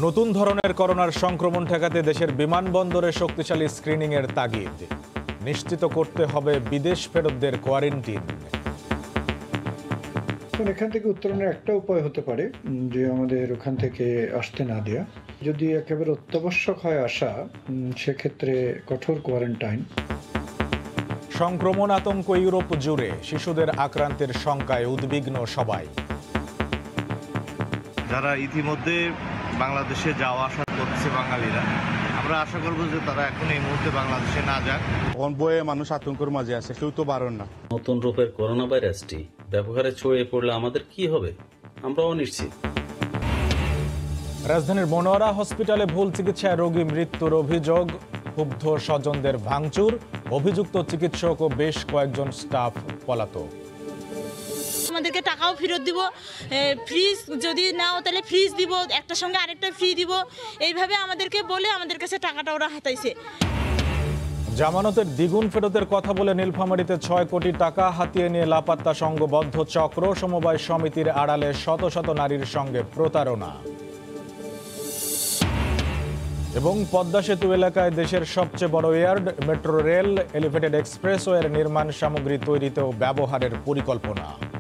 নতুন ধরনের করোনার সংক্রমণ ঠেকাতে দেশের বিমানবন্দরে শক্তিশালী স্ক্রিনিংয়ের তাগিদ। নিশ্চিত করতে হবে বিদেশ ফেরতদের কোয়ারেন্টিন। এখান থেকে উত্তরণের একটা উপায় হতে পারে যে আমাদের ওখান থেকে আসতে না দেয়া। যদি একেবারে অত্যাবশ্যক হয় আসা, সেক্ষেত্রে কঠোর কোয়ারেন্টাইন। সংক্রমণ আতঙ্ক ইউরোপ জুড়ে, শিশুদের আক্রান্তের শঙ্কায় উদ্বিগ্ন সবাই। যারা ইতিমধ্যে বাংলাদেশে যাওয়া আসা করছে বাঙালিরা, আমরা আশা করব যে তারা এখন এই মুহূর্তে বাংলাদেশে না যাক। বয়ে মানুষ আতঙ্কের মাঝে আছে, কেউ তো বারণ না। নতুন রূপের করোনা ভাইরাসটি ব্যাপক হারে ছড়িয়ে পড়লে আমাদের কি হবে, আমরা অনিশ্চিত। রাজধানীর মনোয়ারা হসপিটালে ভুল চিকিৎসায় রোগী মৃত্যুর অভিযোগ, ক্ষুব্ধ স্বজনদের ভাঙচুর, অভিযুক্ত চিকিৎসক ও বেশ কয়েকজন স্টাফ পলাতক। আমাদেরকে টাকাও ফেরত দিব, ফ্রিজ যদি নাও তাহলে ফ্রিজ দিব, একটার সঙ্গে আরেকটা ফ্রি দিব, এইভাবে আমাদেরকে বলে আমাদের কাছে টাকাটা ওরা হাতাইছে। জামানতের দ্বিগুণ ফেরতের কথা বলে নীলফামারীতে 6 কোটি টাকা হাতিয়ে নিয়ে লাপাত্তা সংঘবদ্ধ চক্র, সমবায় সমিতির আড়ালে শত শত নারীর সঙ্গে প্রতারণা। এবং পদ্মা সেতু এলাকায় দেশের সবচেয়ে বড় এয়ার্ড, মেট্রো রেল, এলিভেটেড এক্সপ্রেসওয়ের নির্মাণ সামগ্রী তৈরিতেও ব্যবহারের পরিকল্পনা।